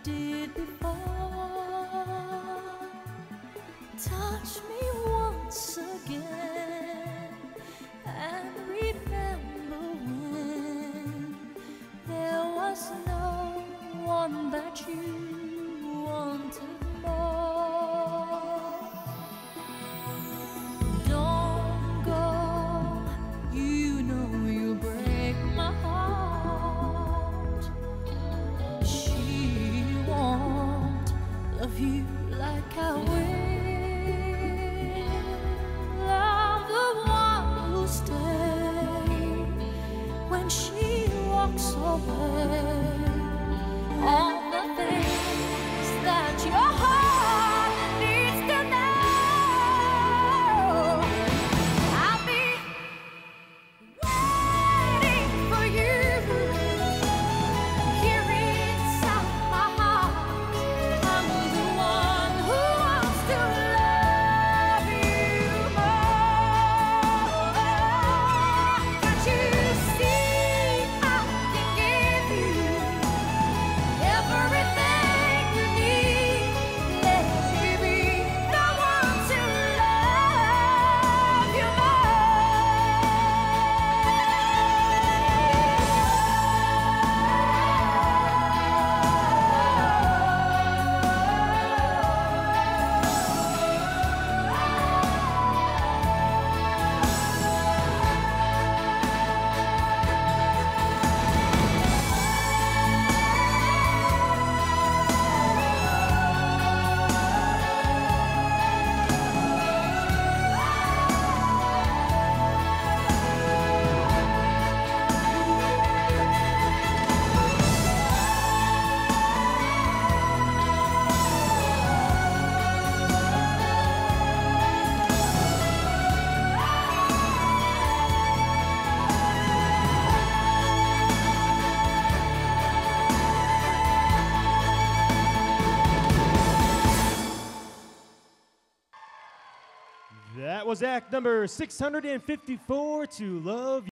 did before. Touch me once again and remember when there was no one that you wanted more. Don't go, you know you break my heart. She won't love you like I will. I'm the one who'll stay when she walks away. All the things that your heart needs to know, I'll be waiting for you here inside my heart. I'm the one who wants to love you more. Can't you see I can give you everything you need? Let me be the one to love you That was act number 654, To Love